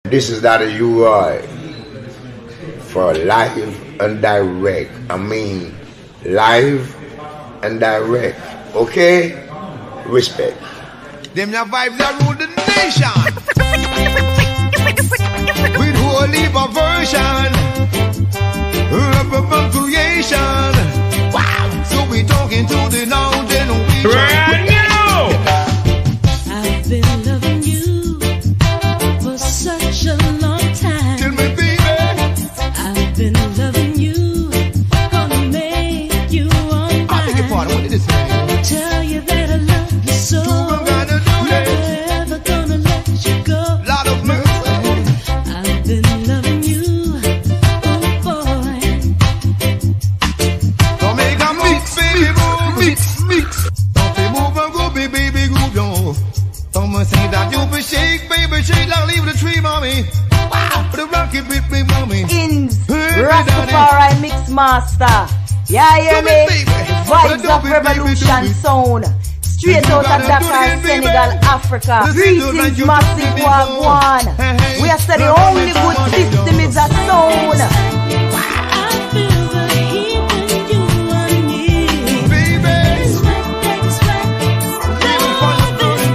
This is Dr. U-Roy for live and direct. I mean, live and direct. Okay? Respect. Them your vibes that rule the nation. With whole heap of version. Urban creation. Wow. So we talking to the now generation. Brand new. I've been loving you for such a long time. Tell me, baby. I've been loving you, gonna make you all mine. I think your partner wanted this man. Tell you that I love you so. Gotta do Never this. ever gonna let you go. Lot of mercy. I've been loving you, oh boy. Don't make a mix, baby, move, mix. Don't be move and go, baby, groove, yo. Someone say that you be shake, baby, shake like leave the tree, mommy. Wow, the rocket beat me, mommy. Ins, Hey, Rastafari Mix Master. Yeah, hear Do me? it, baby. Vibes Do of it, Revolution baby, do it. sound. Straight out of Dakar, Senegal, Africa. Greetings, massive wagwan. We are the only good system is a sound. I feel the heat when you are near. Baby. Sweat, sweat, love is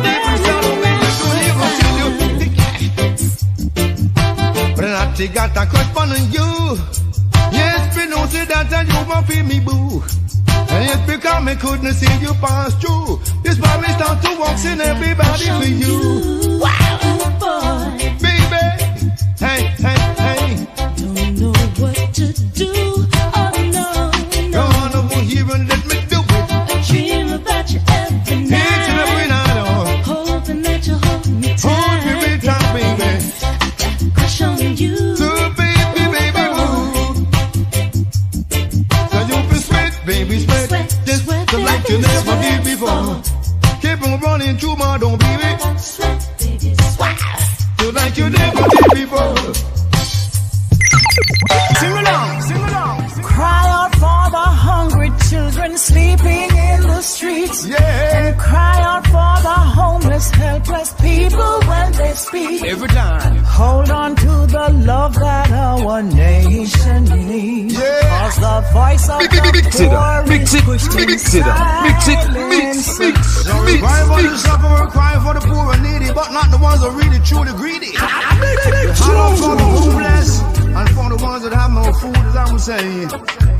burning But I got a crush on you. Yes, we know say that and you won't feel me boo. And it's because me couldn't see you pass through. This why me start to walk in everybody for you. Wow, oh boy. Baby, hey. Don't know what to do. Oh no, Go on over here and let me do it. I dream about you every Each and every night. night, oh. Hoping that you hold me tight. Hold me big time, baby. Crush on you. So baby, boo. So you be sweat, baby, sweat. Just like you never did before. Keep on running through my door, baby. Sweat, baby, sweat. Just like you never did before. Sing along. Cry out for the hungry children sleeping in the streets. Yeah. And cry out for the homeless, helpless people when they speak. Every time. Hold on to the love that our nation needs. Yeah. Cause the voice of the poor is pushed in silence. Cry for the sufferer, cry for the poor and needy, but not the ones that really truly greedy. Holler for the homeless and for the ones that have no food, as I was saying.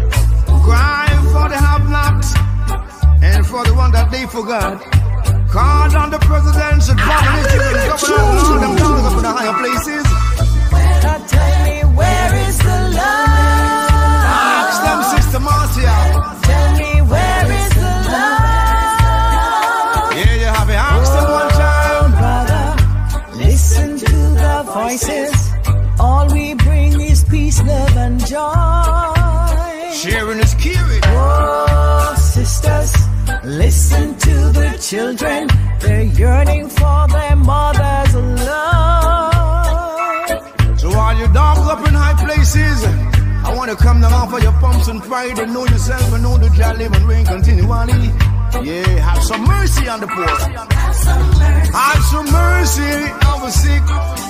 Cry for the have-nots and for the one that they forgot. Call on the presidents and governors and governors, all them down up in the higher places. Now tell me, where is the love? Ask them, Sister Marcia. Tell me, where is the love? Yeah, you have it. Ask them one time. Brother, listen to the voices. All we bring is peace, love, and joy. Sharing is caring. Oh, sisters, listen to the children. They're yearning for their mother's love. So all you dogs up in high places, I want to come down off of your pumps and pride and know yourself and know that you live and reign continually. Yeah, have some mercy on the poor. Have some mercy on the sick.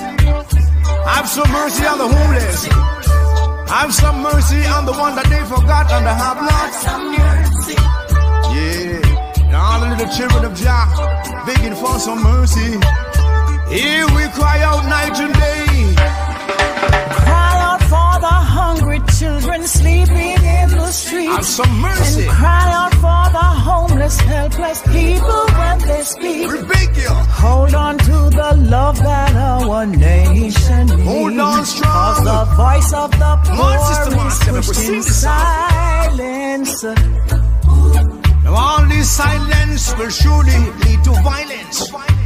Have some mercy on the homeless. Have some mercy on the one that they forgot and the have-nots. Yeah, and all the little children of Jah begging for some mercy. Here we cry out night and day. Cry out for the hungry children sleeping in the streets. Have some mercy. And cry out for the homeless, helpless people when they speak. We beg you. Hold on to the love that our nation needs. Hold on strong. Cause the voice of the poor Sister is Marcia, pushed sing in this song. silence. Now all this silence will surely lead to violence.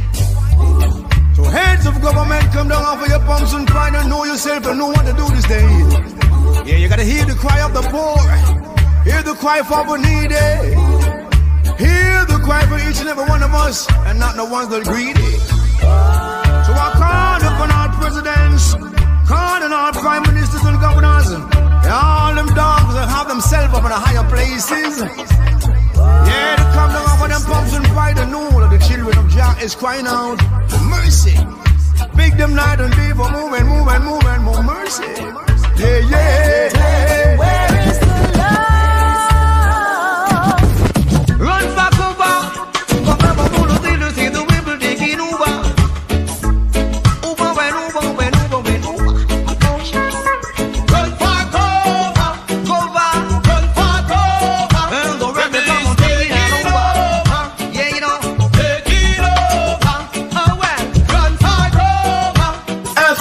So heads of government, come down off of your pumps and try to know yourself and know what to do this day. Yeah, you gotta hear the cry of the poor. Hear the cry for the needy. Hear the cry for each and every one of us, and not the ones that are greedy. So I call upon our presidents, call on our prime ministers and governors, and all them dogs that have themselves up in the higher places. Yeah, they come down off of them pumps and pride and know that the children of Jah is crying out for mercy. Big them night and day for moving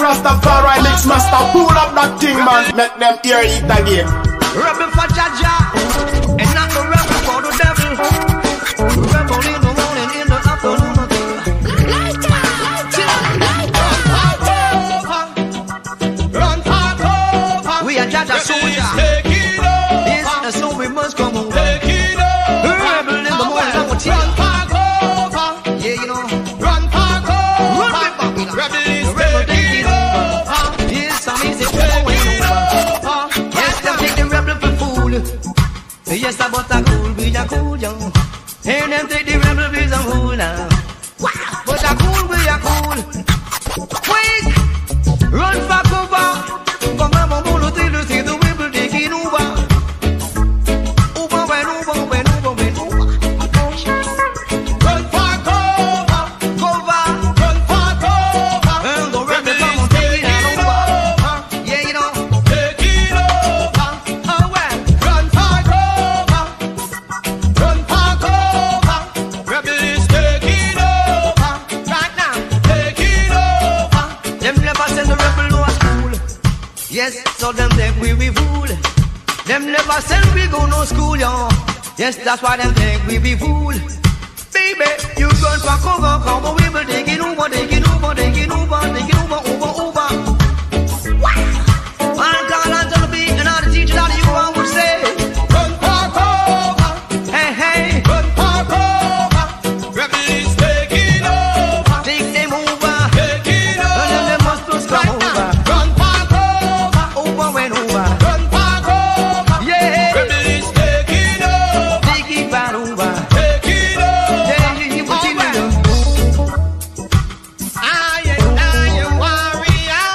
Rastafari mix master, pull up that thing, man. Make them ear eat again. Rebel for Jaja, and not the rebel for the devil. Rebel in the morning, in the afternoon. Run for cover. We are Jaja soldier. Yes, and so we must come home. Rebel in the morning, I'm gonna run for cover. Yeah, you know. Run for cover. Rebel is taking over. Yes, I'm easy going over. Yes, them take the rebel for fool. Yes, I but a cool, we a cool, young. And them take the rebel, we a fool now. But a cool, we a cool. Wait, run for cover. From my mom, to see the rebel taking over. Over, when over, when over, when over. Run for cover, cover. Run for cover. And the rebel come on taking over. Yeah, you know. Taking over. Oh well. Run for cover. Run for cover. Rebel is taking over. Right now. Taking over. Them never send the rebel to a school. Yes, so them think we fool. Them never send we go no school, yo. Yes, that's why them think we be fool. Baby, you run for cover, come we will take it over, take it over, take it over, take it over, over. Wow! I'll call on to the beat and all the teachers out of you, I would say, run for cover. Hey, hey, run for cover. Rebel is taking over. Take them over. Taking over. And then them must come over. Run for cover. Over and over. Run for cover. Yeah. Rebel is taking over. Take it right over. Taking over. Yeah, you put it in. I am warrior.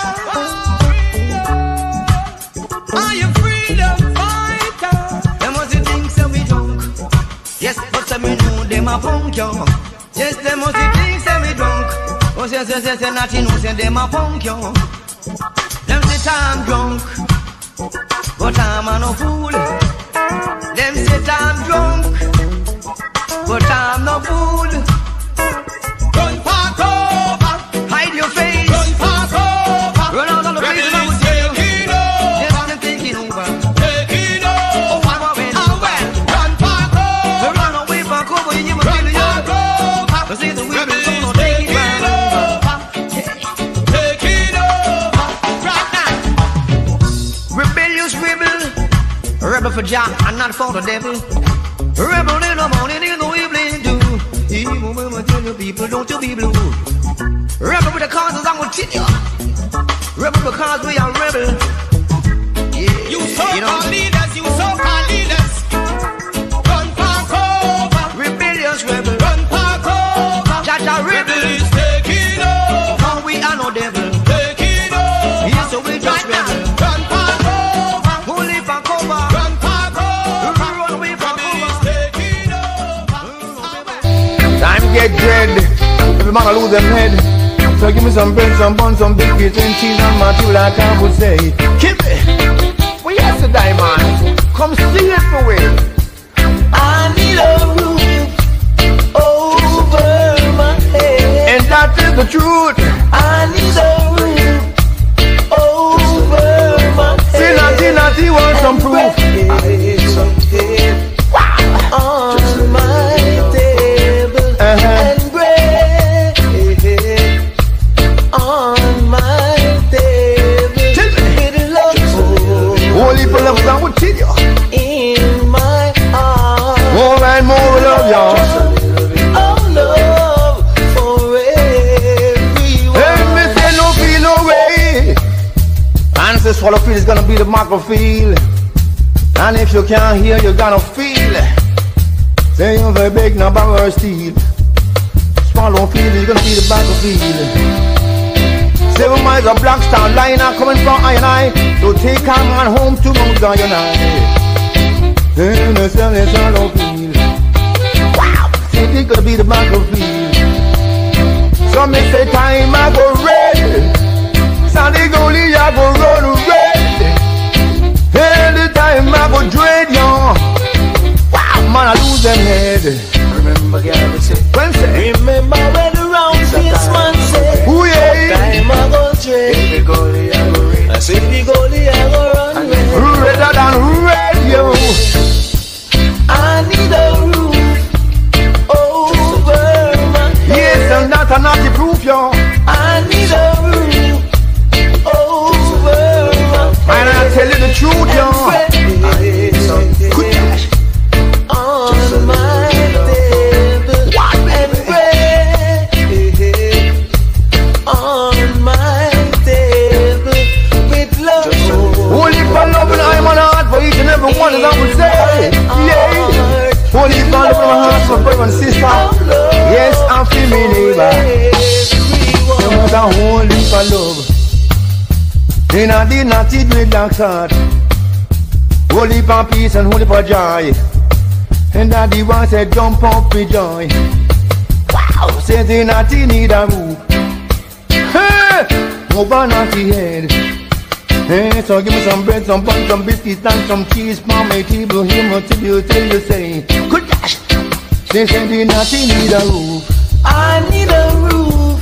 Are you freedom fighter? Them must think so we drunk. Yes, but some me know them a punk young. Yes, them must think so we drunk. Oh, yes, nothing no say them a punk young. Them say I'm drunk, but I'm a no fool. Them say I'm drunk, but I'm no fool. Run for cover, hide your face. Run for cover, run out on the place and I will see you. Yes, them taking over. Taking over. Oh, well. Run for cover. Run away for cover, you must kill you. See the wheel, so no take it right over. Taking over. Right now. Rebellious rebel. Rebel for Jah and not for the devil. Rebel in the morning, in the evening too. Even when I tell the people, don't you be blue. Rebel with the causes, I'm gonna tell you. Rebel because we are rebel. Yeah, you so-called leaders, you so-called leaders. Run for cover. Rebellious rebel. Run for cover. Jaja rebel is taking over. No, we are no devil. Taking over. Yes, so we just rebel. Run for cover. Only for cover. Run for cover. Run away for cover. Taking over. Time get dread. Every man will lose them head. So give me some bread, some buns, some biscuits and cheese and matthew like I would say. Keep it. We have to die, man. Come see it for me. I need a roof over my head. And that is the truth. I need a roof over my head. See, want some proof. On my table and bread on my table. It looks Holy for love, I would tell you. in my heart. More and more love, y'all. Oh, love for everyone. Hey, me say no feel no way. Answer swallow feel is gonna be the microfield. And if you can't hear, you're gonna feel. Say you're very big, now borrow or steal. Swallow feel is gonna be the battlefield. 7 miles of black star line are coming from I and I. So take a man home to Mount Zion. Then the sun is swallow feel. Wow, say it's gonna be the battlefield. Some may say time I go red. Sunday only I go run red. Every time I go dread, y'all. Wow, man, I lose them head. Remember, Gary said, Wednesday. remember when the round face man said, Ooh, yeah. time I go trade. open my heart for brother and sister. Yes, I'm feeling me neighbor. There was a whole heap of love. Then I did not eat with dark heart. Whole heap of peace and whole heap of joy. And daddy was said jump up with joy. Wow, said they not need a roof. Hey, over not the head. Hey, so give me some bread, some bun, some biscuits and some cheese for my table. Hear what you tell you say. Good gosh. They said they not need a roof. I need a roof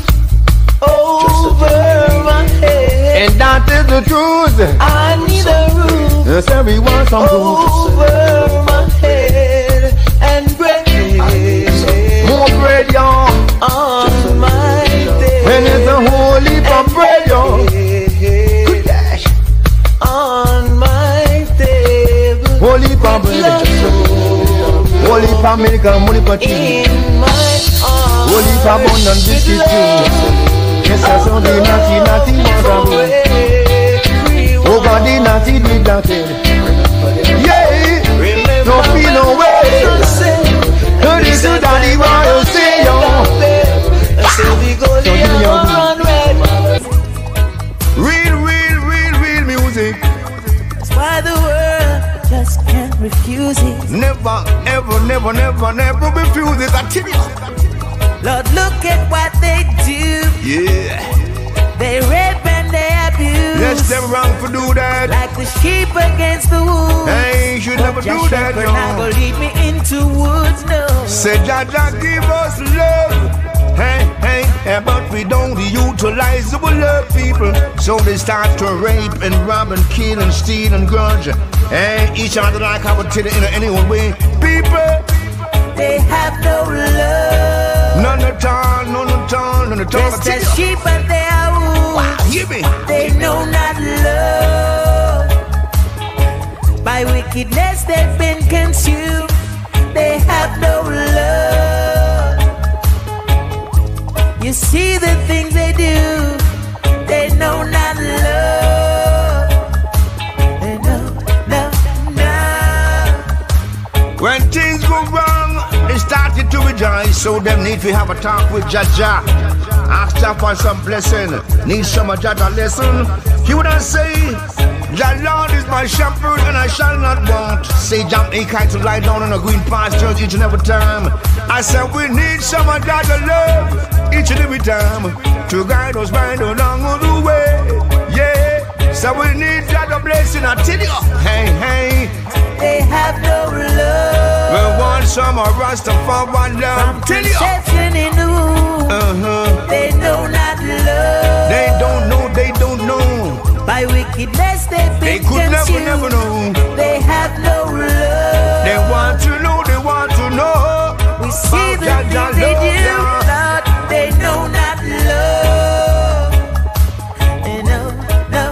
over my head. And that is the truth. I need a roof Yes, everyone some roof. over my head and bread. More bread, y'all. On my day. And it's a whole heap of bread, y'all. Good gosh. On my table. Whole heap of bread. Whole heap of milk and whole heap of cheese. In my arms. Whole heap of abundant biscuits too. Yes, I saw the naughty was a way. Over the naughty with that head. Yeah, don't feel no way. No, this is daddy what you say, yo. So give me your real music. That's why the world just can't refuse it. Never, ever, never, never, never refuse it. I tell you. Lord, look at what they do. Yeah. They rape and they abuse. Yes, them wrong for do that. Like the sheep against the wolves. Hey, you should never do that, Shepherd not gonna yo. lead me into woods, no. Say Jaja give us love. Hey, but we don't utilize our love, people. So they start to rape and rob and kill and steal and grudge. Hey, each other like I would tell you in any old way. People, They have no love. none at all, none at all, none at all. Just as sheep and they are wolves. Hear me? They know not love. By wickedness they've been consumed. They have no love. You see the things they do. They know not love. They know, no. When things go wrong, they started to rejoice. So them need to have a talk with Jaja. Ask Jah for some blessing. Need some of Jaja lesson. He would not say, Jah Lord is my shepherd and I shall not want. Say jump a kite to lie down on a green pasture each and every time. I said we need some of Jaja love each and every time to guide us right along the way. Yeah, so we need Jaja blessing. I tell you, hey. They have no love. We want some of Rastafari love. Tell you. Conception in the womb. They know not love. They don't know. By wickedness they've They been could consumed. never know. They have no love. They want to know. We see about the Jaja things they love, do, yeah. Lord. They know not love. They know, no.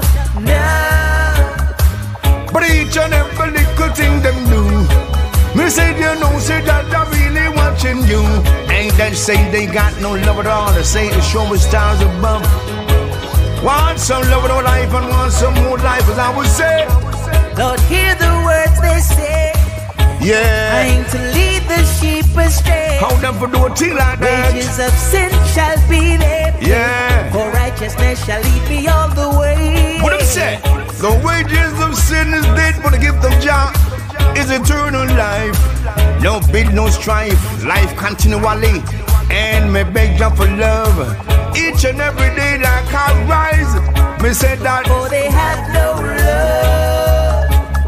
But each and every little thing them do. Me say you know, say that I'm really watching you. Ain't that say they got no love at all? They say the show is stars above. Want some love in our life and want some more life, as I would say. Lord, hear the words they say. Yeah. Trying to lead the sheep astray. How them for do a thing like that? Wages of sin shall be their pay. Yeah. For righteousness shall lead me all the way. What them say? The wages of sin is dead, but the gift of Jah is eternal life. No bill, no strife, life continually. And me beg Jah for love. Each and every day like I rise. Me say that. For they have no love.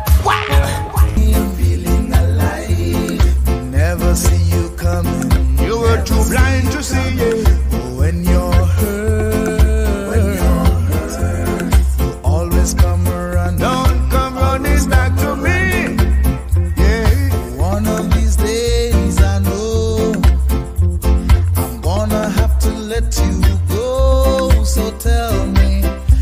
Feeling alive, never see you coming. You were too blind to see it. When you're hurt, you always come around. Don't come running back to me. Yeah. One of these days I know I'm gonna have to let you go. So tell me,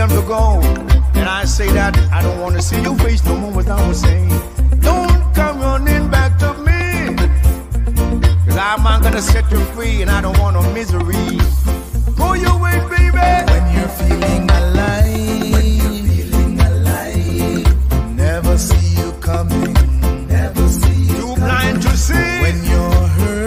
time to go. And I say that I don't want to see your face no more without saying, don't come running back to me. Cause I'm not gonna set you free and I don't want no misery. Go your way, baby. When you're feeling alive, never see you coming, never see you too blind to see. When you're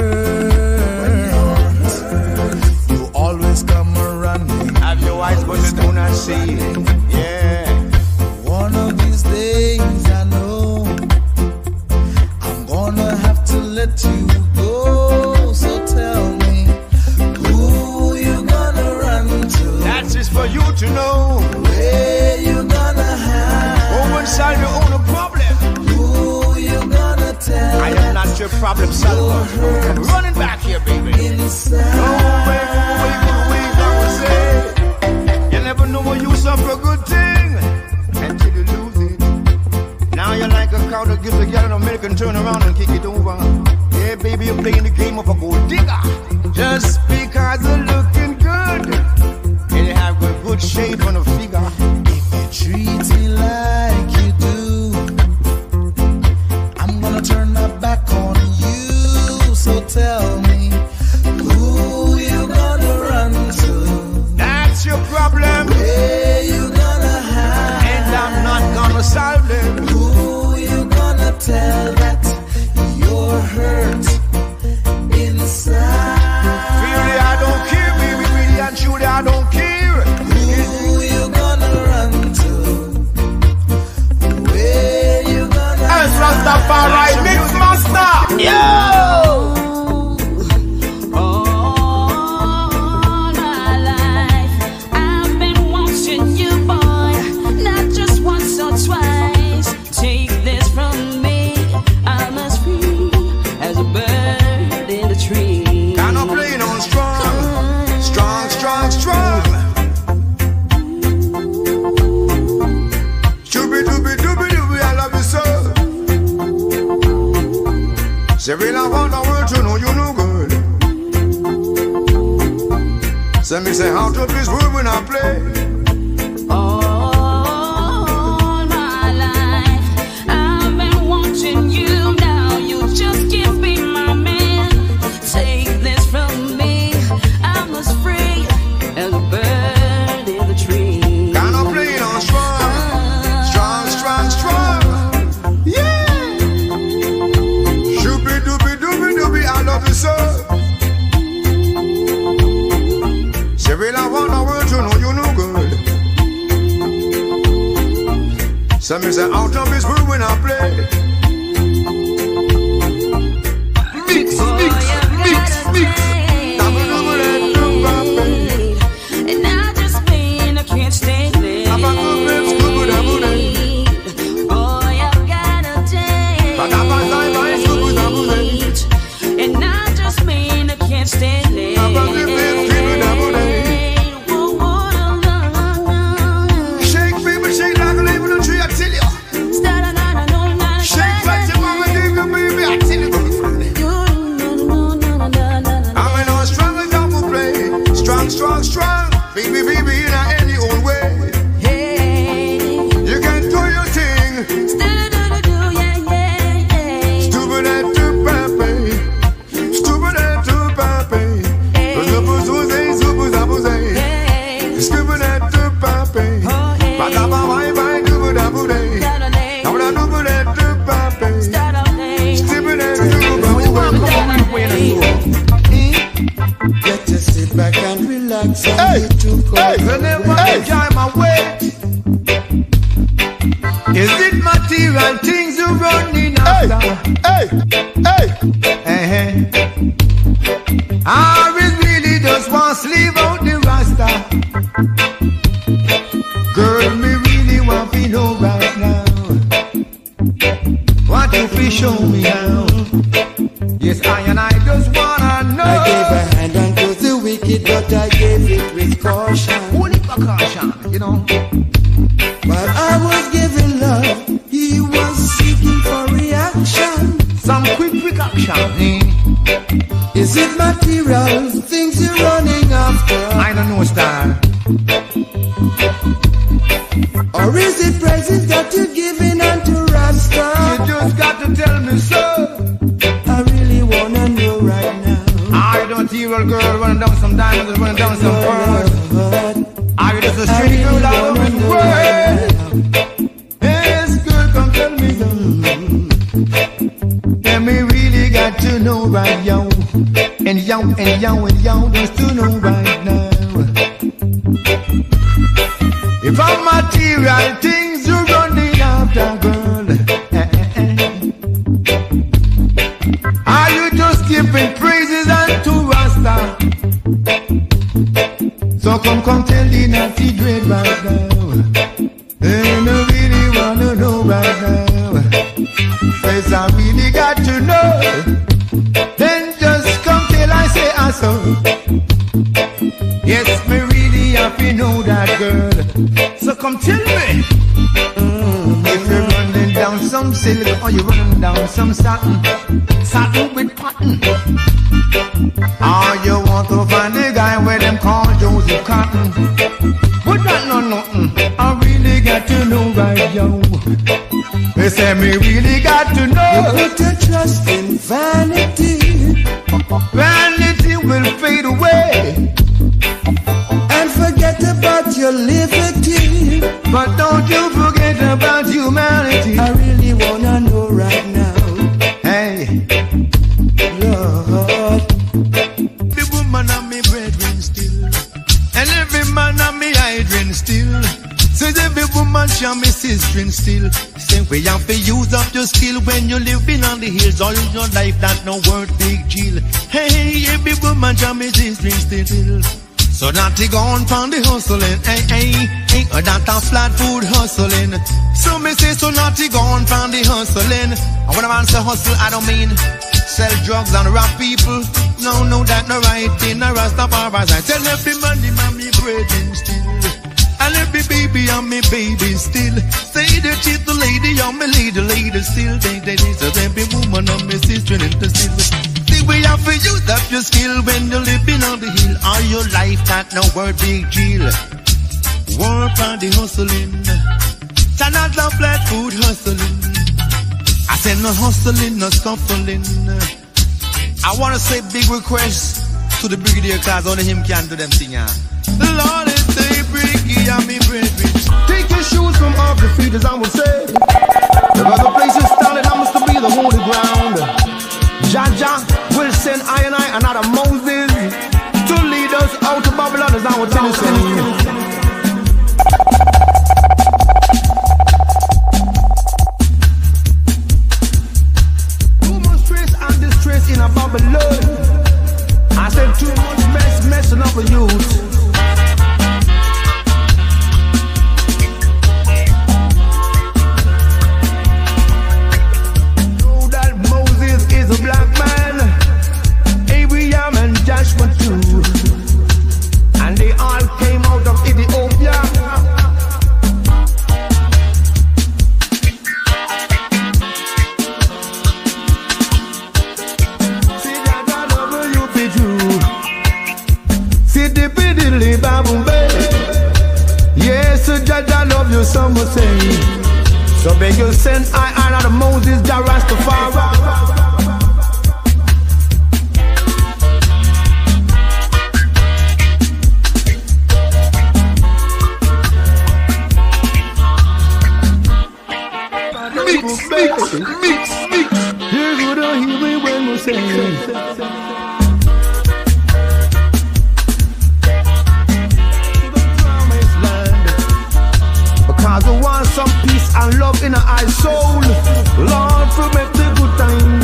hurt, you always come running. Have your eyes but you do not see. Yeah. One of these days I know I'm gonna have to let you go. So tell me, who you gonna run to? That's just for you to know. Where you gonna hide? Go inside your own problem. Who you gonna tell? I am not your problem solver. I'm running back here, baby. Inside. No way, I would say. You never know what you suffer a good thing until you lose it. Now you're like a cow that gives a girl an American turn around and kick it over. Yeah, baby, you're playing the game of a gold digger. Just because you're looking good and you have a good shape on a figure. If you treat me like you do, I'm gonna turn my back on you. So tell me, who you gonna run to? That's your problem. Where you gonna hide? And I'm not gonna solve them. Who you gonna tell that you're hurt inside? Really, I don't care, baby. Really and truly, I don't care. Who you gonna run to? Where you gonna hide? It's Rastafari Mix Master. Yo! All my life, I've been watching you, boy, not just once or twice. Take this from me, I'm as free as a bird in the tree. I'm not playing on strong, strong, strong, strong. Doobie, doobie, doobie, doobie, I love you so. Say, real, I want the world to know you no good. Say, me say, how to this world when I play. All my life, I've been watching you. Now you just can't be my man. Take this from me, I'm as free as a bird in the tree. I'm not playing on strong, strong, strong, strong. Yeah. Doobie, doobie, doobie, doobie, I love you so. Say, real, I want the world to know you no good. Some me say, out of this world when I play. Mix, mix, mix, mix. Double, double, double, double. And I just mean I can't stay late. Double, double, double, double. Boy, I've got a date. Double, double, double, double. And I just mean I can't stay late. Double, double, double, double. Shake, baby, shake like a leaf on a tree, I tell you. Shake like your mama did you, baby, I tell you. I'm in on strong as I will play. Strong, strong, strong. Baby, baby, in any old way. You can do your thing. Stupid at the pape. Stupid at the pape. Stupid at the pape. Badaba, bye, bye, stupid at the pape. Stupid at the pape. Stupid at the Get to sit back and relax. Hey, whenever I enjoy my way. Is it material things you're running after? Or is really just want to leave out the rasta? Girl, me really want to know right now. What if you show me how? Yes, I and I just wanna know. I gave a hand unto the wicked, but I gave it with caution. Only for caution, you know. While I was giving love, he was seeking for reaction. Some quick action. Is it material things you're running after? I don't know, star. down just to know right now. If I'm material things you're running after, girl, are you just giving praises unto Rasta? So come tell the naughty dread right now. And I really wanna know right now. Says I really got to know. Then just come till I say I saw. Yes, me really have to know that, girl. So come tell me. If you're running down some silk or you're running down some satin with cotton, or you want to find a guy where them call Joseph Cotton, but that no nothing. I really got to know right, yo. They say me really got to know. You put your trust in vanity. Vanity will fade away, and forget about your liberty. but don't you forget about humanity. I really wanna know right now, Hey, Lord. the woman and me brethren still, and every man and me hydrin still. Says every woman shall me sister still. Say we have to use up your skill when you living on the hills. All your life that no word big deal. Hey, every woman shall me sister still. So not to go on from the hustling, or that a flat food hustling. So me say so not to go on from the hustling. And when I say hustle, I don't mean sell drugs and rob people. No, that no right thing. I Rastafari, I tell every man the mommy breathing still. And every baby and me baby still. Say that she's the lady and me lady still. They so every woman and me sister into still. See we have to use up your skill when you're living on the hill. All your life that no word big deal. Work on the hustling. Turn out the flat food hustling. I said no hustling, no scuffling. I wanna say big request to the brigadier cause only him can do them thing. Lord is say briggy and me brethren. Take your shoes from off your feet as I would say. The other places started, I must be the holy ground. Jah will send I and another Moses to lead us out of Babylon as I would tell you. Too much stress and distress in a Babylon. I said too much messing up with youth. Know that Moses is a black man, Abraham and Joshua too, and they all came out of Ethiopia. See that I love you be true. See the piddly babum baby. Yes, Judge, I love you, some will say. So beg you send I and Moses, Jah Rastafari. Mix. Here's what I hear me when we say. Because we want some peace and love in our soul. Lord, for make the good time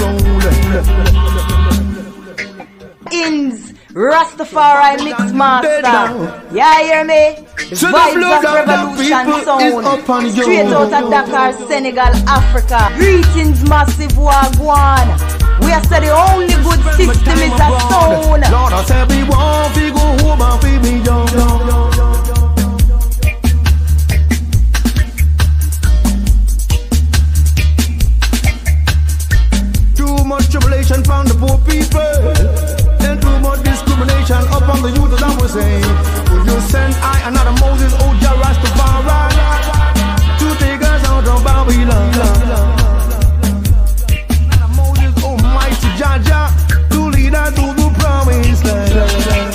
roll. Ins Rastafari Mix Master. Yeah, hear me? So the Vibes blood of of the Revolution people is sound. upon you. Straight out of Dakar, Senegal, Africa. Greetings, massive wagwan. We are the only good system is a sound. Lord, I say we want to go home and we be young. Too much tribulation from the poor people, and too much discrimination upon the youth, as I was saying. Would you send I another Moses, oh Jah Rastafari, to take us out of Babylon? Moses, almighty Jah, to lead us to the promised land.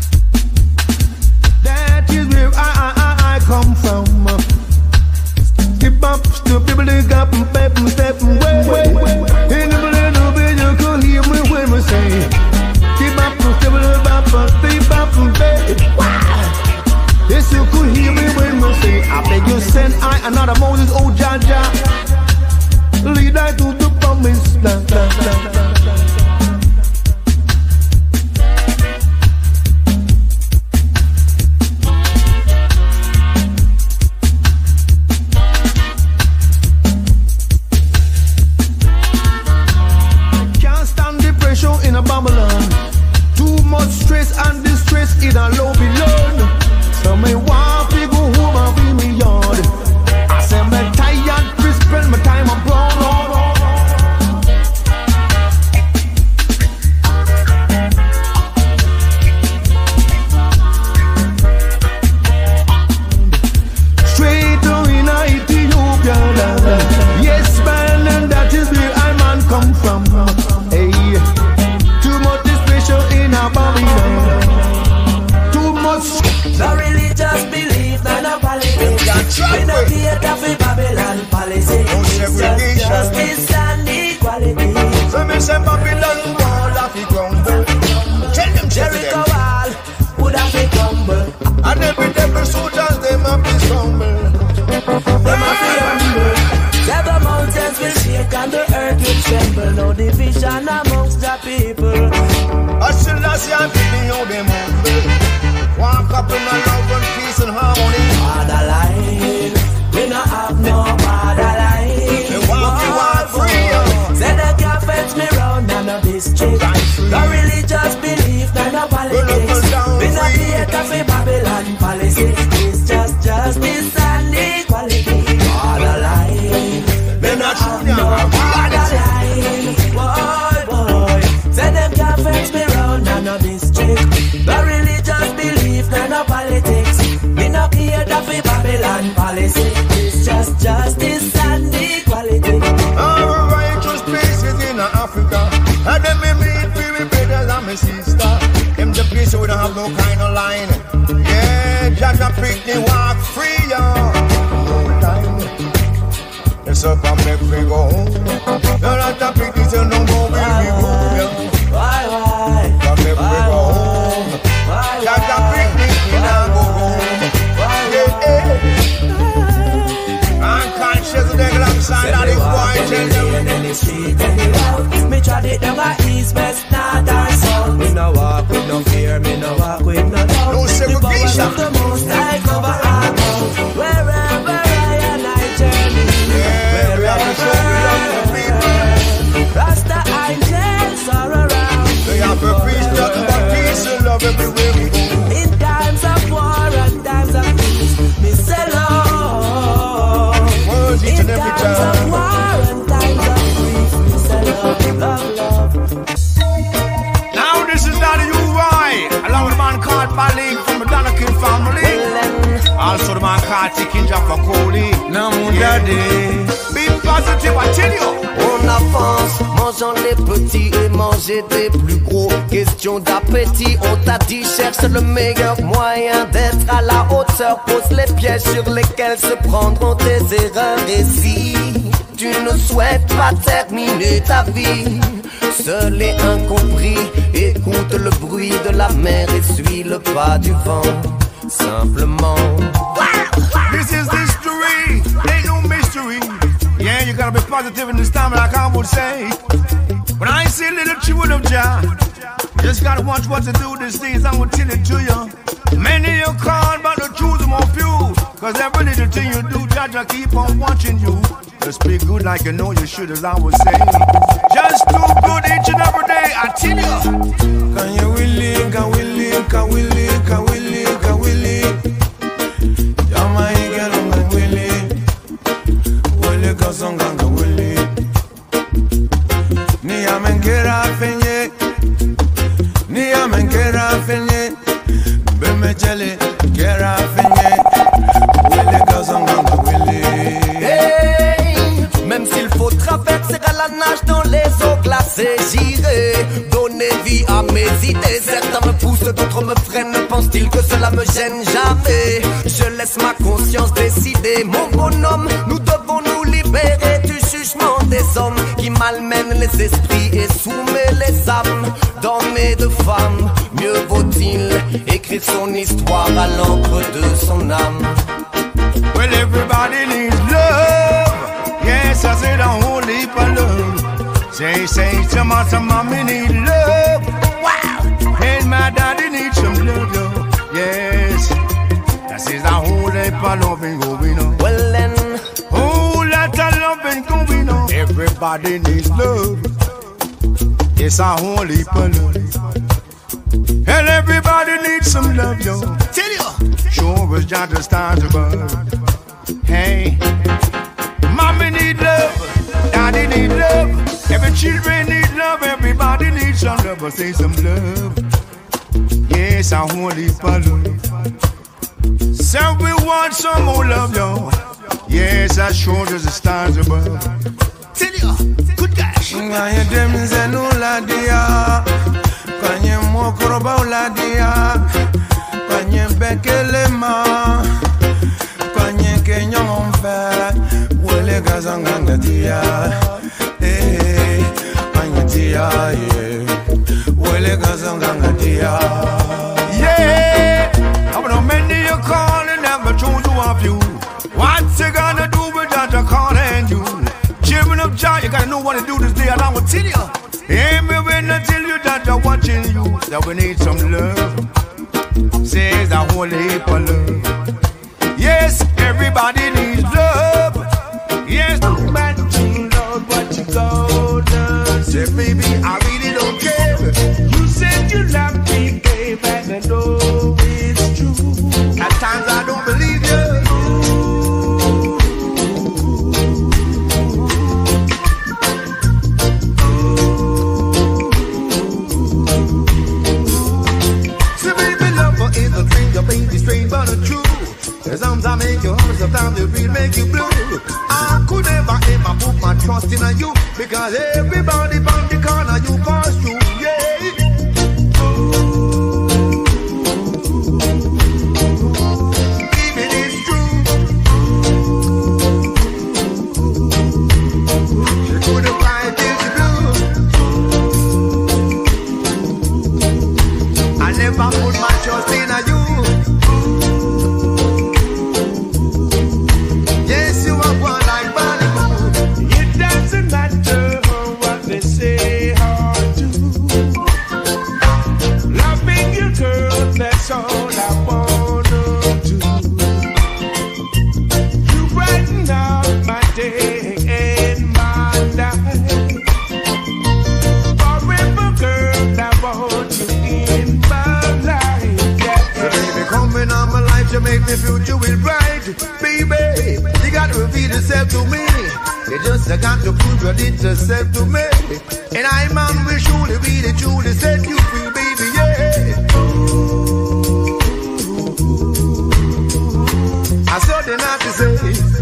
That is where I come from. up, stupid, they got step away. In the little bit, you could hear me when we say, keep up, stupid, yes, you could hear me when we say, I beg you send I another Moses, oh Jaja, lead I to the promised land. In a Babylon, too much stress and distress in a low below. So me want to go home and feel me yard. I say me tired to spend my time abroad. Straight to in Ethiopia, yes man, and that is where I man come from. Hey. In a Babylon, too much. No religious belief, none of politics. We no theater for Babylon policy. It's justice and equality. So me say Babylon wall have to crumble. Tell them Jericho wall would have to crumble. And every devil soldiers them have to stumble. Them have to humble. Seven mountains will shake and the earth will tremble. No division amongst the people. I still see I'm feeling all them humble. Walk up in my love and peace and harmony. Borderline, we no have no borderline. They want you all free. Say they can't fetch me round none of this trick. No religious belief, none of politics. We no theater for Babylon policy. It's just justice and equality. Borderline, we no have no borderline. Boy, say them can't fetch me round none of this trick. No religious belief, none of politics. We no theater for Babylon policy. It's just justice and equality. Our righteous places in Africa, and them me meet me brothers and my sister. Them the place where we don't have no kind of line. Yeah, Jaja pick the walk free, no time. It's up and make we go home. You're not the pick this and no more will we go, yeah. Why? But make we go home. Jaja pick me, we now go home. Unconscious, they alongside all the boys, tell them. The street anyhow. Me tried it down my east, west, north or south. Me no walk with no fear, me no walk with no doubt. No segregation. The power of the most I cover all out. Wherever I and I journey. Yeah, we have to show we love the people. Rasta angels are around. We have to preach nothing but peace and love everywhere we go. In times of war and times of peace, me say love. Words each and every In times of time. war and times of grief, me say love, love. Now this is Daddy U.Y. along with a man called Malik from the Donakin family. Also the man called Tikin Jaffa Cody. Now Daddy, be positive, I tell you. On avance, mangeant les petits et manger des plus gros. Question d'appétit, on t'a dit cherche le meilleur moyen d'être à la hauteur. Pose les pièges sur lesquels se prendront tes erreurs. Et si tu ne souhaites pas terminer ta vie seul et incompris, écoute le bruit de la mer et suis le pas du vent. Simplement. This is history, ain't no mystery. Yeah, you gotta be positive in this time, like I would say. When I see little children of Jah, you just gotta watch what to do these days, I will tell it to you. Many are called, but the truth is more few. Cause every little thing you do, Jah keep on watching you. Just be good like you know you should, as I would say. Just do good each and every day, I tell you. Can you willing, can willing, can willing, can willing, can willing. Jamaica, can willing. Willing, cause I'm gonna willing. Ni amenkera fenye, ni amenkera fenye. Beme chele, kera fenye. Willing, cause I'm gonna willing. Même s'il faut traverser à la nage dans les eaux glacées, j'irai donner vie à mes idées. Certains me poussent, d'autres me freinent. Pensent-ils que cela me gêne? Jamais. Je laisse ma conscience décider. Mon bonhomme, nous devons nous les esprits et soumet les âmes d'hommes et de femmes. Mieux vaut-il écrire son histoire à l'encre de son âme. Well, everybody needs love. Yes, I said a whole heap of love. Say, some mommy need love. Wow. And my daddy needs some love, yo. Yes, that says a whole heap of loving going on. Well then, whole lot of loving going on. Everybody needs love. Yes, a whole heap of love. And everybody needs some love, yo. Tell you, sure as just the stars above. Hey, mommy need love, daddy need love. Every children need love, everybody needs some love. But say some love. Yes, a whole heap of love. So we want some more love, yo. Yes, as sure as the stars above. Tell you, good gosh. Kanye dem zenula dia, kanye mokroba uladia, kanye bekelema, kanye kenyon fe, wole gazanganga dia, kanye dia, wole gazanganga dia. Yeah, I'm gonna many you call and never choose to of you. What's you gonna do with that I can't hand you? Children of Jah, you gotta know what to do this day, and I will tell you. Every when I tell you that I'm watching you, that we need some love. Says the whole heap of love. Yes, everybody needs love. Yes, no matter Lord, what you gonna say, baby, I really don't care. You said you love me, babe, and I know it's true. At times I don't believe you. Baby, straight but true. Sometimes I make you hurt, sometimes it will make you blue. I could never ever put my trust in you, because everybody from the corner you pass through, yeah. Even it's true. You could have cried till you blue. I never put my trust in you. You make me future will bright, baby. You gotta reveal yourself to me. You just got to prove you did yourself to me. And I man will surely be the truly set you free, baby, yeah. I saw the not to say,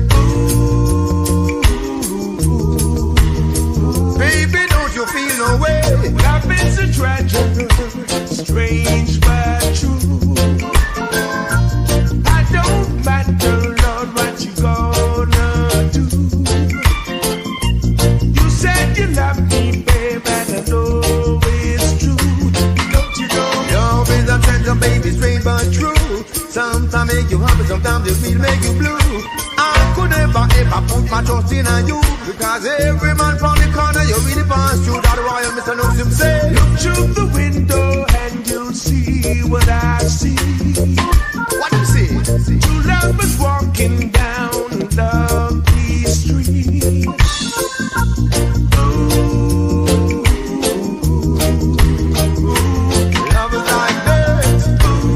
baby, don't you feel no way? Love is a tragic, strange but true. Don't matter, Lord, what you gonna do. You said you love me, babe, and I know it's true. Don't you know? Love is a tender, baby, straight but true. Sometimes make you happy, sometimes it will make you blue. I could never ever put my trust in you, because every man from the corner you really pass through. That royal Mr. knows him say, look through the window and you'll see what I see. What you see? Two lovers walking down lovely street. Lovers like that.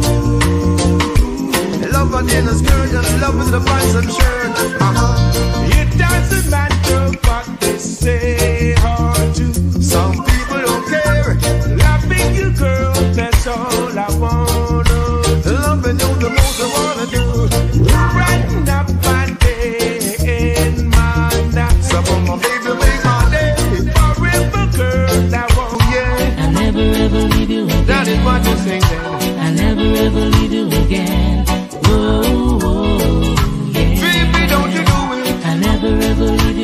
Lovers in a skirt and lovers in a pants and shirt. It doesn't matter what they say or do. Some people don't care. Loving you, girl, that's all I want. Loving you the most I wanna do. Brighten up my day in my night. So for my baby, make my day. Forever, girl, that won't, yeah. I'll never ever leave you again. That is what you sing then. I'll never ever leave you again. Whoa, whoa, yeah. Baby, don't you do it. I'll never ever leave you again.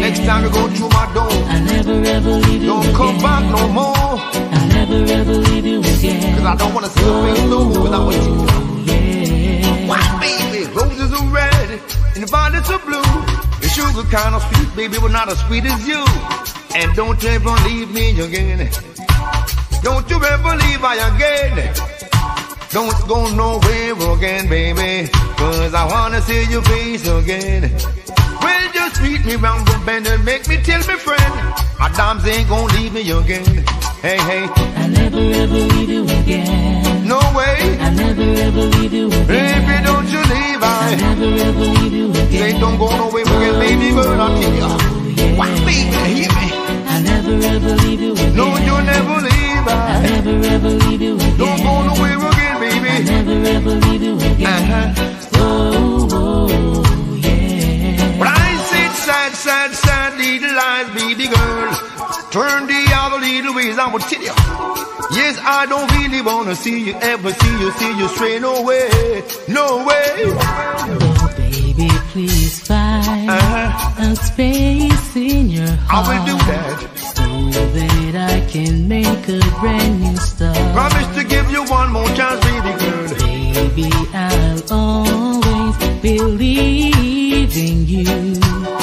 Next time you go through my door, I'll never ever leave you don't again. come back no more. I'll never ever leave you again. Cause I don't wanna see your face no more without you. Yeah. Why, baby? Roses are red and violets are blue. The sugar kind of sweet, baby, but not as sweet as you. And don't you ever leave me again. Don't you ever leave me again. Don't go nowhere again, baby. Cause I wanna see your face again. Well, just treat me round the bend and make me tell me friend. Adams ain't gonna leave me again. Hey, hey. I'll never ever leave you again. No way. I'll never ever leave you again. Baby, don't you leave I'll never ever leave you again. Say don't go nowhere again, baby, but I'll tell you. Yeah. Why, baby, hear me. I'll never ever leave you again. No, you never leave I'll never ever leave you again. Don't go nowhere again, baby. I'll never ever leave you again. Oh, oh, yeah. But I said sad, sad, sad little eyes, baby girl. Turn the other little ways, I will tell you. Yes, I don't really wanna see you, ever see you straight. No way, no way. Oh, baby, please find a space in your heart. I will do that. So that I can make a brand new start. Promise to give you one more chance, baby girl. Baby, I'll always believe in you.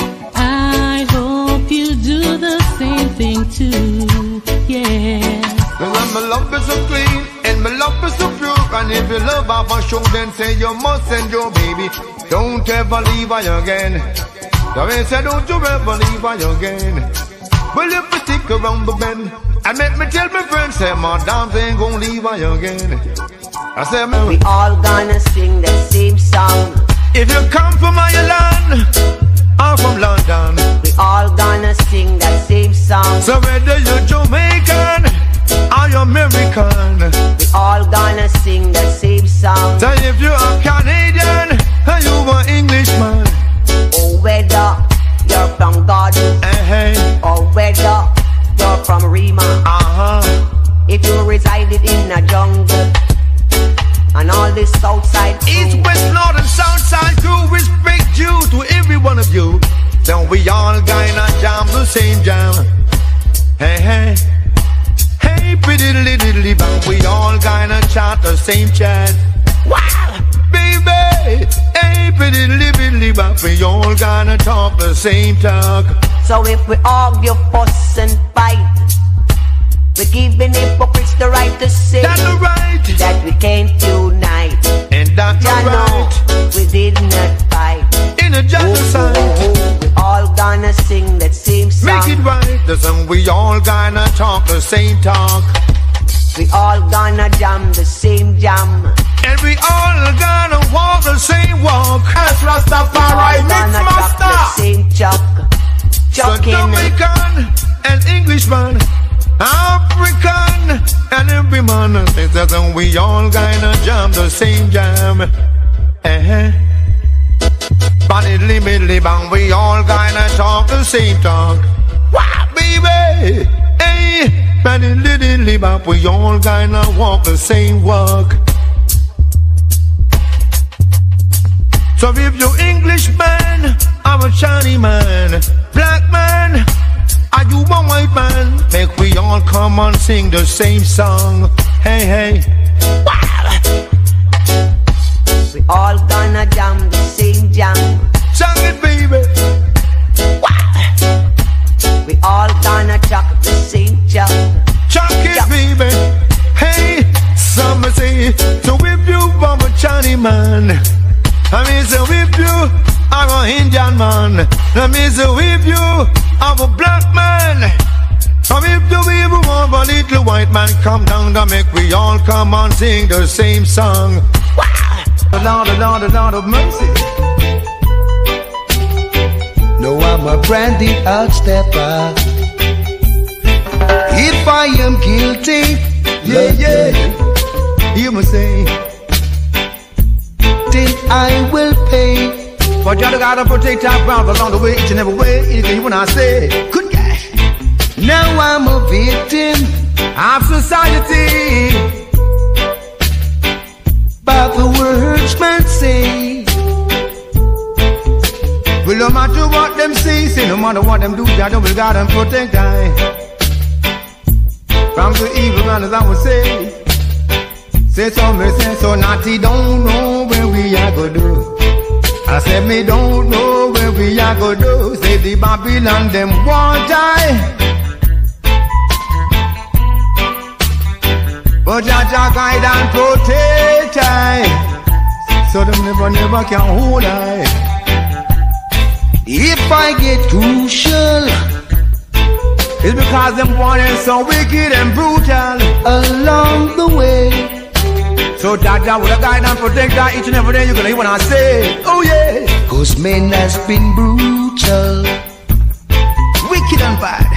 I hope you do the same thing too. Yeah. Well, my love is so clean and my love is so pure. And if you love her for sure, then say you must send your baby. Don't ever leave her again. The way say don't you ever leave her again. Well, if you stick around the bend and make me tell my friends, say my dames ain't gonna leave her again. I say, man, we all gonna sing the same song. If you come from Ireland or from London, we all gonna sing that same song. So whether you're Jamaican or you're American, we all gonna sing the same song. So if you're a Canadian or you an Englishman, or whether you're from God, or whether you're from Rima, if you resided in a jungle, and all this south side crew, east, west, north and south side crew, respect due to every one of you. Then we all gonna jam the same jam. Hey, hey. Hey, pretty little bang, we all gonna chant the same chant. Wow, baby. Hey, pretty little bang, we all gonna talk the same talk. So if we argue, fuss and fight, we're giving hypocrites the right to say that's the right that we can't unite. And that's the right we did not fight. In a genocide, we all gonna sing that same song. Make it right, the song we all gonna talk the same talk. We all gonna jam the same jam. And we all gonna walk the same walk. As Rastafari mix master. The same chuck. So Jamaican and Englishman, African and every man, and we all gonna jam the same jam. Badly middly bang, we all gonna talk the same talk. Wow, baby, hey, badly bang, we all gonna walk the same walk. So if you're Englishman, I'm a Chinese man, black man, are you a white man? Make we all come and sing the same song. Hey, hey. Wow. We all gonna jam the same jam. Sing it, baby. Wow. We all gonna chuck the same chuck. Chuck it, baby. Hey, some say, so if you are a Chinese man, I mean, so if you are an Indian man, I mean, so if you are a black man, or if you even want a little white man, come down to make we all come and sing the same song. Wow. The Lord of mercy. No, I'm a branded outstepper. If I am guilty, yeah, you must say, then I will pay. But you gotta protect our ground along the way, each and every way. Anything when I say, good guy. Now I'm a victim of society, by the words men say. Well, no matter what them see, say no matter what them do, Jah will guard and protect I. From the evil man, as I would say. Say so, me say so naughty, don't know where we are go do. I said me don't know where we are go do. Say the Babylon them want I. But Jah guide and protect I. So them never can hold I. If I get crucial, it's because them born is so wicked and brutal along the way. So Jah will guide and protect that each and every day. You're gonna hear what I say. Oh yeah. Cause men has been brutal, wicked and bad,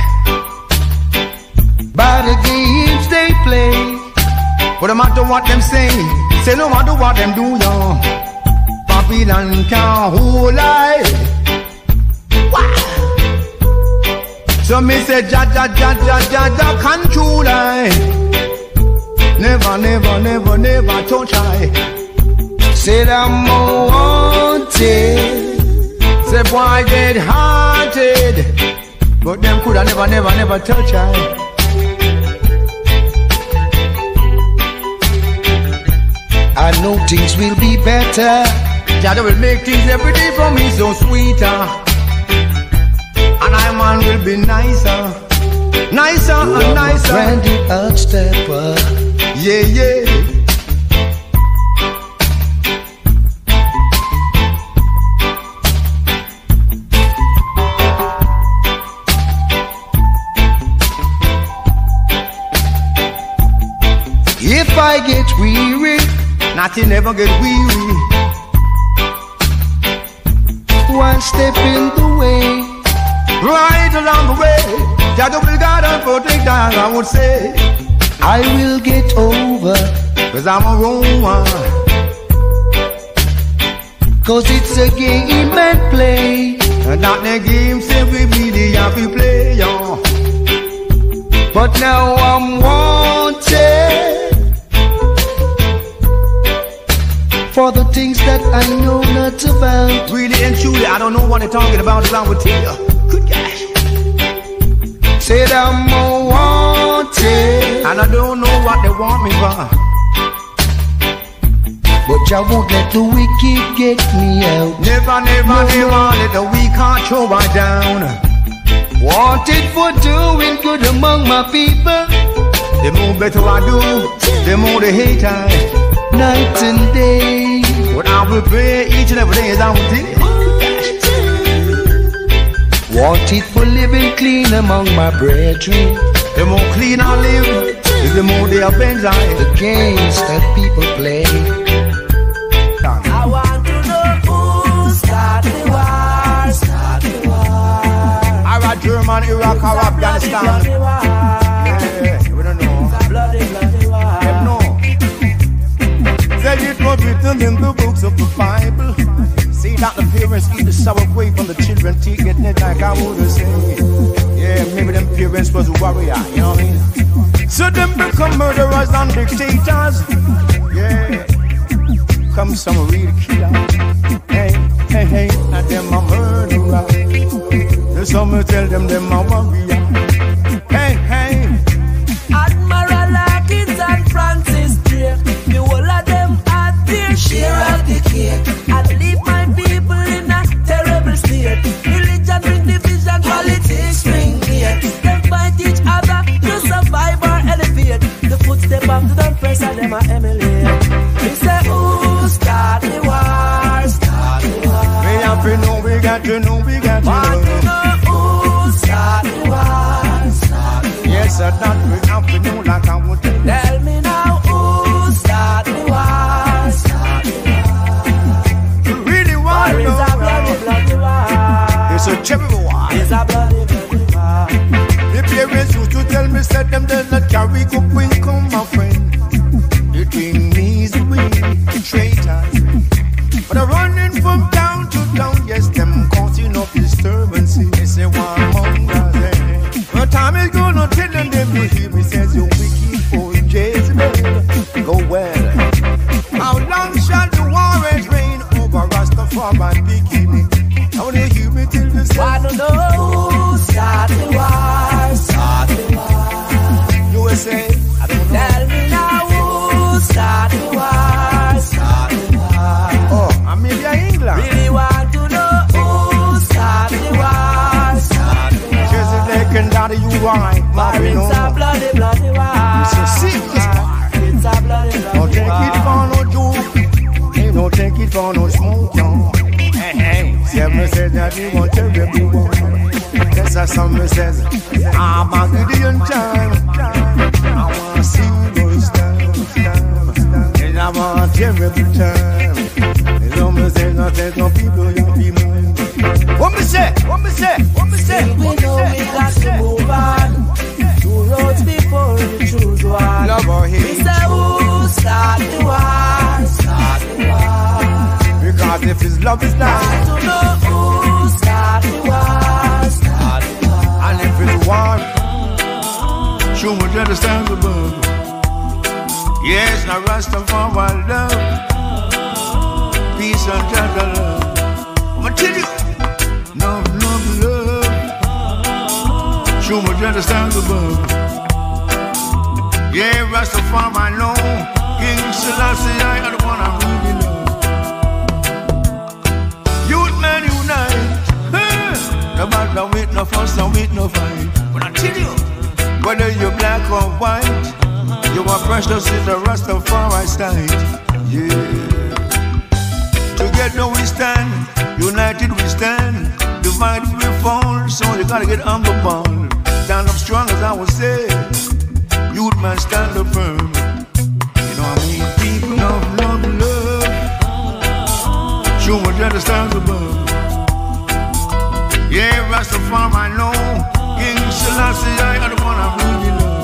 by the games they play. But no matter what them say no matter what them do, yo, Babylon can't hold I. So me say Jah control I. Never touch I. Said I'm wanted. Say boy get hearted, but them coulda never touch I. I know things will be better. Jah will make things every day for me so sweeter. And I man will be nicer and nicer. Brandy Outstepper. Yeah. If I get weary, nothing never get weary. One step in the way, right along the way, Jah will guide and protect us, I would say. I will get over, cause I'm a Roman. Cause it's a game and play, and not the game say we really have to play, yo. But now I'm wanted for the things that I know not about. Really and truly, I don't know what they're talking about, as I would tell you. Good guy. Said I'm wanted, and I don't know what they want me for. But Jah won't let the wicked get me out. Never let the weak heart throw I down. Wanted for doing good among my people. The more better I do, the more they hate I. Night and day, but I will pray each and every day as I will do. Wanted for living clean among my brethren. The more clean I live, the more they avenge I. The games that people play. I want to know who start the war, start the war. Iraq, German, Iraq, or Afghanistan. Yeah, we don't know. Bloody war. They know. Said it was written in the books of the Bible. See that the parents eat the sour grape from the children teeth, getting it like I would say. Yeah, maybe them parents was a warrior, you know what I mean? So them become murderers and dictators. Yeah, come some real killer. Hey, and them a murderer. The some tell them a warrior. Hey. Admiral Larkins and Francis Drake, the whole of them had their share of the cake. And leave my people in a terrible state. Religion bring division, politics bring hate. Them fight each other to survive or elevate. The footstep of the dumb press and them a emulate. We say, ooh, start the war, start the war. We have to know, we got to know. Want to know who start the war, start the war. Yes, sir, that we have to know like I would tell. Tell me now who start the war, start the war. You really want to know? It's a bloody war. It's a terrible war. It's a bloody war. The parents used to tell me, said them does not carry good wing, come my friend. The thing needs to be traitors. But they're running from town to town, yes, them causing up disturbance. They say one monger there. But time is gonna tell them to hear me, says you wicked old Jezebel. Go well. How long shall the war reign over Rastafari and Bikini? Now they hear me Wanna know who start the war? Start the war. USA, I don't know. Tell me now who start the war? Start the war. Oh, I'm maybe England. Really want to know who start the war? Start the war. Just as they can daddy you right. It's a bloody, bloody war. It's a serious war. It's a bloody, bloody war. Don't take it for no joke. Ain't no take it for no smoke, no. Seven says that he won't tell everyone. Yes, as some says, I'm a Gideon time. I want to see those times. And I want to tell every time. And some says, not there's no people, young people. What me say? What me say? What me say? We know we got to move on. Two roads before we choose one. Love or hate. We say who start the war? Start the war. Because if his love is not, to know who start the war? Start the war. and if it's war, show much understandable. Yes, now Rastafari love, peace and gentle love. I'ma tell you, love, love, love. Show much understandable. Yeah, Rastafari know, King Selassie, I are the one I really love. Youth men unite. No matter with no fuss and with no fight. But I tell you, whether you're black or white, you are precious in the Rastafari style. Yeah. Together we stand, united we stand, divided we fall. So you gotta get on the ball. Stand up strong as I would say. Youth man stand up firm. You know what I mean? People love, love, love. Show much understandable. Yeah, Rastafari, I know. King Selassie, I are the one I really love.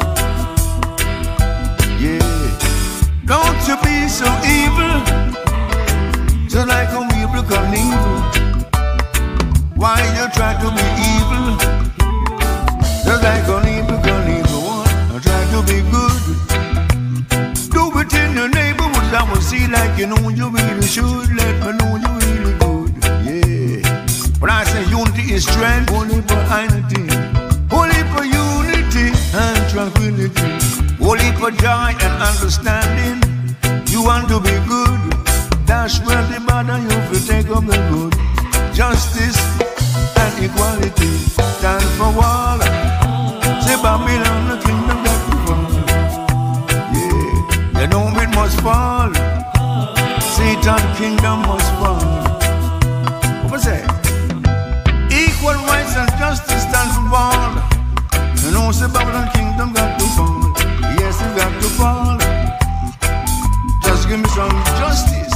Yeah. Don't you be so evil. Just like a evil Knievel. Why you try to be evil? Just like an evil Knievel. I try to be good. Do it in your neighborhood. I will see like you know you really should. Let me know you really good. Yeah. But I say unity is strength, only for unity, only for unity and tranquility, only for joy and understanding. You want to be good, that's where the bad and you will take up the good. Justice and equality, stand for war. Say Babylon, the kingdom that we fall. Yeah, you know it must fall. Satan kingdom must fall. What say? Equal rights and justice stand for all. You know, say Babylon kingdom got to fall. Yes, it got to fall. Just give me some justice.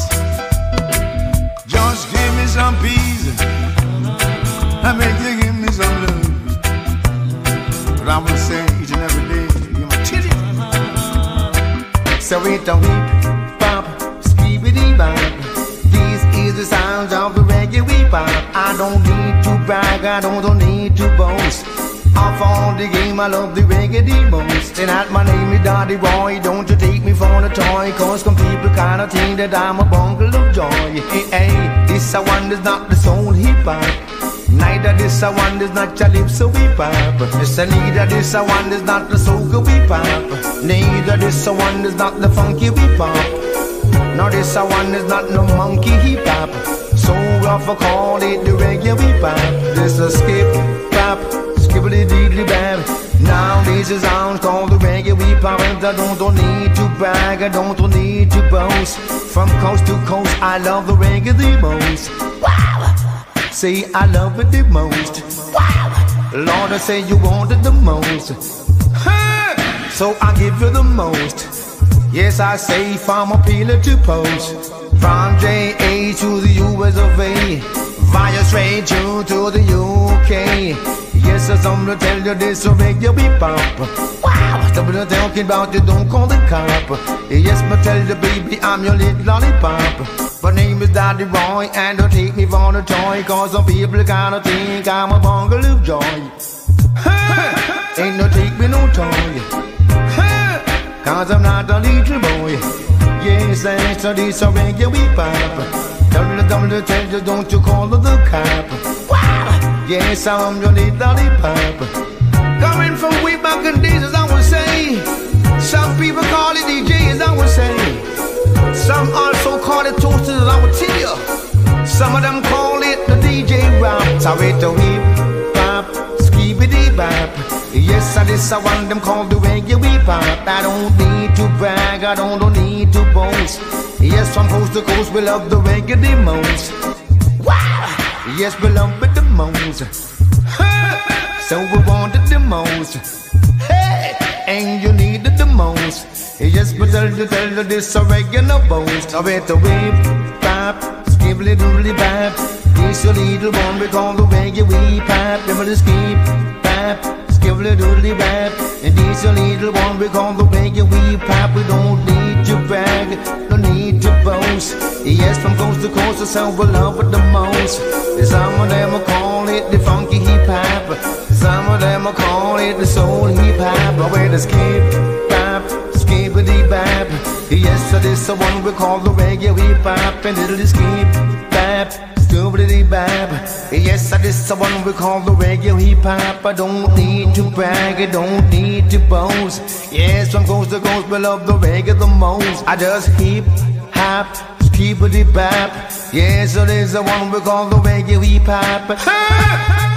Just give me some peace. I make you give me some love. But I will say each and every day, you my titty. So it don't weep, pop, skibidi bop. This is the sound of the reggae we pop. I don't need to brag, I don't need to boast. Off on the game, I love the reggae the most. And at my name is Daddy Boy, don't you take me for a toy. Cause some people kinda think that I'm a bundle of joy. Hey, this a one is not the soul hip hop. Neither this a one is not calypso hip hop. Neither this a one is not the soca hip hop. Neither this a one is not the funky hip hop. Nor this a one is not no monkey hip hop. So rough I call it the reggae hip hop. This a skip pop, skibbly diddly bab. Now this is sound called the reggae hip hop. And I don't need to brag, I don't need to boast. From coast to coast, I love the reggae the most. Wow! Say I love it the most. Wow! Lord, I say you want it the most. Hey! So I give you the most. Yes, I say from a pillar to post. From JA to the US of A, via straight to the UK. Yes, somebody tell you this will make you be pop. Wow, somebody talking about you don't call the cop. Yes, me tell you baby I'm your little lollipop. My name is Daddy Boy and don't take me for a toy. Cause some people kinda think I'm a bungle of joy. Ain't no take me no toy. Cause I'm not a little boy. Yes, thanks to this I make you weep up. Tell you don't you call it the cop. Wow! Yes, I'm your lollipop. Coming from way back in days, as I would say. Some people call it DJ, as I would say. Some also call it toasters, as I would tell you. Some of them call it the DJ rap. Sorry to hip hop, skibidi bop. Yes, I this I want them called the reggae hip hop. I don't need to brag, I don't need to boast. Yes, from coast to coast, we love the reggae the most. Wow! Yes, we love it the most. So we want it the most. Hey, and you need it the most. Yes, but tell you this a regular boast. I bet the whip, pop, skibbly doodly bop. This your little one we call the reggae whip pop. Never the skip, pop, skibbly doodly bop. And this your little one we call the reggae whip pop. We don't need to brag, don't need to boast. Yes, from coast to coast, that's how we love it the most. Some of them will call it the funky hip hop. Some of them will call it the soul hip hop. Or where the skip, pop, skibbity bop. Yes, so this the one we call the reggae hip hop. And it'll skip, pop, skibbity bop. Yes, so this the one we call the reggae hip hop. I don't need to brag, I don't need to boast. Yes, from coast to coast, we love the reggae the most. I just hip hop, skibbity bop. Yes, so this the one we call the reggae hip hop.